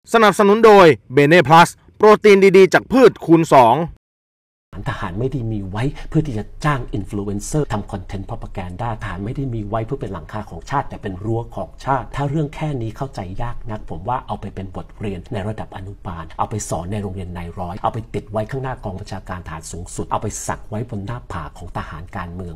สนับสนุนโดยเบเน่พลัสโปรตีนดีๆจากพืชคูณ2 ทหารไม่ได้มีไว้เพื่อที่จะจ้างอินฟลูเอนเซอร์ทำคอนเทนต์ propaganda ทหารไม่ได้มีไว้เพื่อเป็นหลังคาของชาติแต่เป็นรั้วของชาติถ้าเรื่องแค่นี้เข้าใจยากนักผมว่าเอาไปเป็นบทเรียนในระดับอนุบาลเอาไปสอนในโรงเรียนนายร้อยเอาไปติดไว้ข้างหน้ากองบัญชาการทหารสูงสุดเอาไปสักไว้บนหน้าผากของทหารการเมือง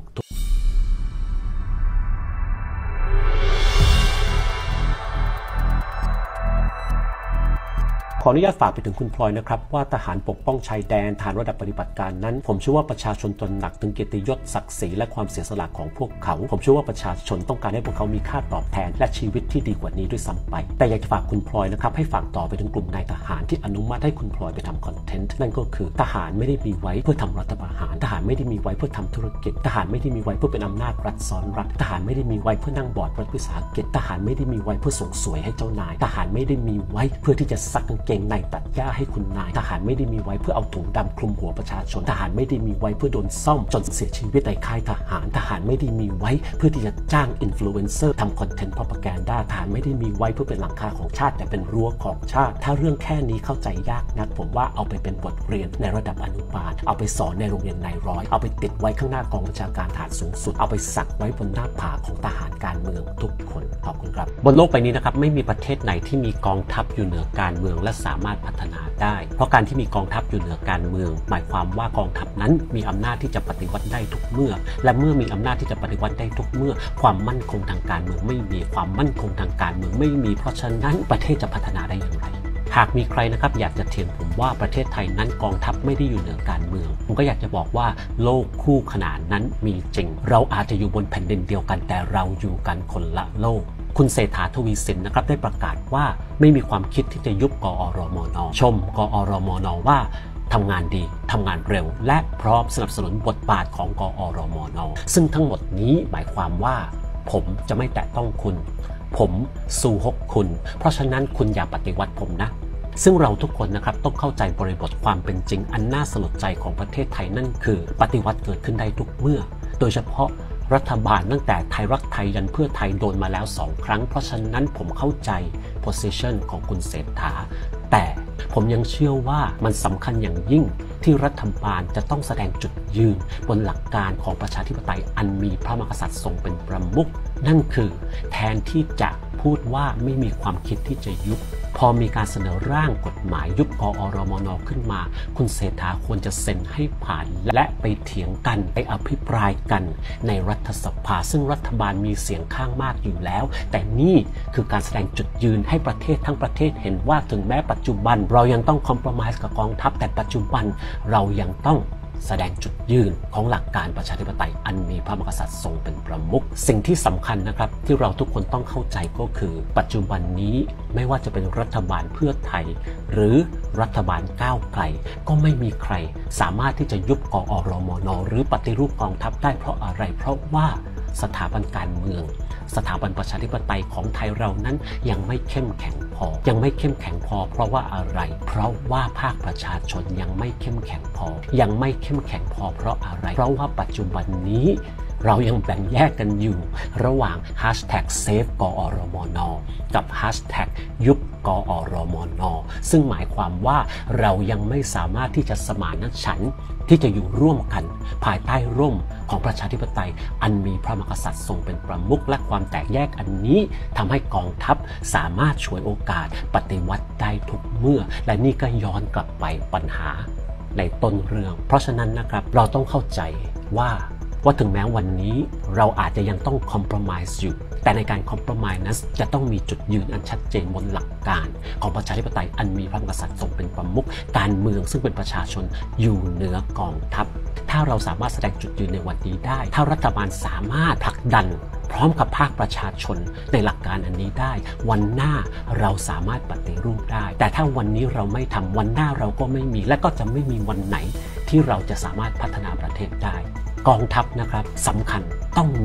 ขออนุญาตฝากไปถึงคุณพลอยนะครับว่าทหารปกป้องชายแดนทหารระดับปฏิบัติการนั้นผมเชื่อว่าประชาชนตระหนักถึงเกียรติยศศักดิ์ศรีและความเสียสละของพวกเขาผมเชื่อว่าประชาชนต้องการให้พวกเขามีค่าตอบแทนและชีวิตที่ดีกว่านี้ด้วยซ้ำไปแต่อยากจะฝากคุณพลอยนะครับให้ฝากต่อไปถึงกลุ่มนายทหารที่อนุมัติให้คุณพลอยไปทำคอนเทนต์นั่นก็คือทหารไม่ได้มีไว้เพื่อทำรัฐประหารทหารไม่ได้มีไว้เพื่อทำธุรกิจทหารไม่ได้มีไว้เพื่อเป็นอำนาจรัฐซ้อนรัฐทหารไม่ได้มีไว้เพื่อนั่งบอร์ดรัฐวิสาหกิจทหารไม่ได้มีไว้เพื่อส่งสวยให้เจ้านายทหารไม่ได้มีไว้เพื่อที่จะซักกางเกงในตัดหญ้าให้คุณนายทหารไม่ได้มีไว้เพื่อเอาถุงดำคลุมหัวประชาชนทหารไม่ได้มีไว้เพื่อโดนซ่อมจนเสียชีวิตในค่ายทหารทหารไม่ได้มีไว้เพื่อที่จะจ้างอินฟลูเอนเซอร์ทำคอนเทนต์ propaganda ทหารไม่ได้มีไว้เพื่อเป็นหลังคาของชาติแต่เป็นรั้วของชาติถ้าเรื่องแค่นี้เข้าใจยากนักผมว่าเอาไปเป็นบทเรียนในระดับอนุบาลเอาไปสอนในโรงเรียนนายร้อยเอาไปติดไว้ข้างหน้ากองบัญชาการทหารสูงสุดเอาไปสักไว้บนหน้าผากของทหารการเมืองทุกคนขอบคุณครับบนโลกใบนี้นะครับไม่มีประเทศไหนที่มีกองทัพอยู่เหนือการเมืองและสามารถพัฒนาได้เพราะการที่มีกองทัพอยู่เหนือการเมืองหมายความว่ากองทัพนั้นมีอำนาจที่จะปฏิวัติได้ทุกเมื่อและเมื่อมีอำนาจที่จะปฏิวัติได้ทุกเมื่อความมั่นคงทางการเมืองไม่มีความมั่นคงทางการเมืองไม่มีเพราะฉะนั้นประเทศจะพัฒนาได้อย่างไรหากมีใครนะครับอยากจะเถียงผมว่าประเทศไทยนั้นกองทัพไม่ได้อยู่เหนือการเมืองผมก็อยากจะบอกว่าโลกคู่ขนานนั้นมีจริงเราอาจจะอยู่บนแผ่นดินเดียวกันแต่เราอยู่กันคนละโลกคุณเศรษฐา ทวีสินนะครับได้ประกาศว่าไม่มีความคิดที่จะยุบกอรมน.ชมกอรมน.ว่าทำงานดีทำงานเร็วและพร้อมสนับสนุนบทบาทของกอรมน.ซึ่งทั้งหมดนี้หมายความว่าผมจะไม่แตะต้องคุณผมสู้ฮกคุณเพราะฉะนั้นคุณอย่าปฏิวัติผมนะซึ่งเราทุกคนนะครับต้องเข้าใจบริบทความเป็นจริงอันน่าสลดใจของประเทศไทยนั่นคือปฏิวัติเกิดขึ้นได้ทุกเมื่อโดยเฉพาะรัฐบาลตั้งแต่ไทยรักไทยยันเพื่อไทยโดนมาแล้ว2 ครั้งเพราะฉะนั้นผมเข้าใจ position ของคุณเศรษฐาแต่ผมยังเชื่อว่ามันสำคัญอย่างยิ่งที่รัฐบาลจะต้องแสดงจุดยืนบนหลักการของประชาธิปไตยอันมีพระมหากษัตริย์ทรงเป็นประมุขนั่นคือแทนที่จะพูดว่าไม่มีความคิดที่จะยุบพอมีการเสนอร่างกฎหมายยุบกอรมน.ขึ้นมาคุณเศรษฐาควรจะเซ็นให้ผ่านและไปเถียงกันไปอภิปรายกันในรัฐสภาซึ่งรัฐบาลมีเสียงข้างมากอยู่แล้วแต่นี่คือการแสดงจุดยืนให้ประเทศทั้งประเทศเห็นว่าถึงแม้ปัจจุบันเรายังต้องคอมโพรไมซ์กับกองทัพแต่ปัจจุบันเรายังต้องแสดงจุดยืนของหลักการประชาธิปไตยอันมีพระมหากษัตริย์ทรงเป็นประมุขสิ่งที่สำคัญนะครับที่เราทุกคนต้องเข้าใจก็คือปัจจุบันนี้ไม่ว่าจะเป็นรัฐบาลเพื่อไทยหรือรัฐบาลก้าวไกลก็ไม่มีใครสามารถที่จะยุบกอรมน.หรือปฏิรูปกองทัพได้เพราะอะไรเพราะว่าสถาบันการเมืองสถาบันประชาธิปไตยของไทยเรานั้นยังไม่เข้มแข็งพอยังไม่เข้มแข็งพอเพราะว่าอะไรเพราะว่าภาคประชาชนยังไม่เข้มแข็งพอยังไม่เข้มแข็งพอเพราะอะไรเพราะว่าปัจจุบันนี้เรายังแบ่งแยกกันอยู่ระหว่าง #Save กอรมน.กับ ยุบกอรมน.ซึ่งหมายความว่าเรายังไม่สามารถที่จะสมานฉันท์ที่จะอยู่ร่วมกันภายใต้ร่มของประชาธิปไตยอันมีพระมหากษัตริย์ทรงเป็นประมุขและความแตกแยกอันนี้ทำให้กองทัพสามารถฉวยโอกาสปฏิวัติได้ทุกเมื่อและนี่ก็ย้อนกลับไปปัญหาในต้นเรื่องเพราะฉะนั้นนะครับเราต้องเข้าใจว่าถึงแม้วันนี้เราอาจจะยังต้องคอมโพรไมซ์อยู่แต่ในการคอมโพรไมซ์นั้นจะต้องมีจุดยืนอันชัดเจนบนหลักการของประชาธิปไตยอันมีพระมหากษัตริย์ทรงเป็นประมุขการเมืองซึ่งเป็นประชาชนอยู่เหนือกองทัพถ้าเราสามารถแสดงจุดยืนในวันนี้ได้ถ้ารัฐบาลสามารถผลักดันพร้อมกับภาคประชาชนในหลักการอันนี้ได้วันหน้าเราสามารถปฏิรูปได้แต่ถ้าวันนี้เราไม่ทำวันหน้าเราก็ไม่มีและก็จะไม่มีวันไหนที่เราจะสามารถพัฒนาประเทศได้กองทัพนะครับสำคัญต้องมี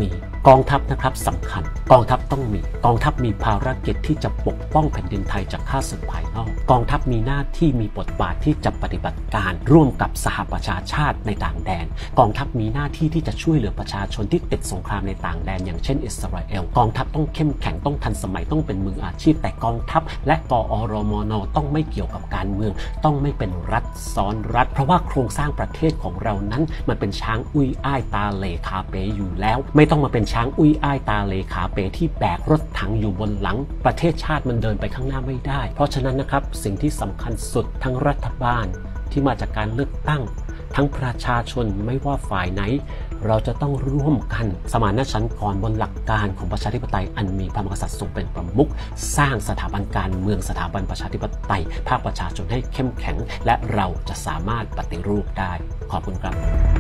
กองทัพนะครับสำคัญกองทัพต้องมีกองทัพมีภารกิจที่จะปกป้องแผ่นดินไทยจากข้าศึกภายนอกกองทัพมีหน้าที่มีบทบาทที่จะปฏิบัติการร่วมกับสหประชาชาติในต่างแดนกองทัพมีหน้าที่ที่จะช่วยเหลือประชาชนที่ติดสงครามในต่างแดนอย่างเช่นอิสราเอลกองทัพต้องเข้มแข็งต้องทันสมัยต้องเป็นมืออาชีพแต่กองทัพและกอรมนต้องไม่เกี่ยวกับการเมืองต้องไม่เป็นรัฐซ้อนรัฐเพราะว่าโครงสร้างประเทศของเรานั้นมันเป็นช้างอุ้ยอ้ายตาเหล่ขาเป๋อยู่แล้วไม่ต้องมาเป็นช้างอุ้ยอ้ายตาเหล่ขาเป๋ที่แบกรถถังอยู่บนหลังประเทศชาติมันเดินไปข้างหน้าไม่ได้เพราะฉะนั้นนะครับสิ่งที่สำคัญสุดทั้งรัฐบาลที่มาจากการเลือกตั้งทั้งประชาชนไม่ว่าฝ่ายไหนเราจะต้องร่วมกันสมานฉันท์ก่อนบนหลักการของประชาธิปไตยอันมีพระมหากษัตริย์ทรงเป็นประมุขสร้างสถาบันการเมืองสถาบันประชาธิปไตยภาคประชาชนให้เข้มแข็งและเราจะสามารถปฏิรูปได้ขอบคุณครับ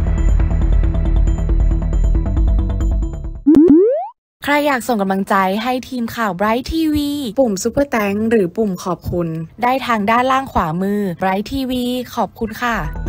ใครอยากส่งกำลังใจให้ทีมข่าว Bright TV ปุ่ม Super Thanks หรือปุ่มขอบคุณได้ทางด้านล่างขวามือ Bright TV ขอบคุณค่ะ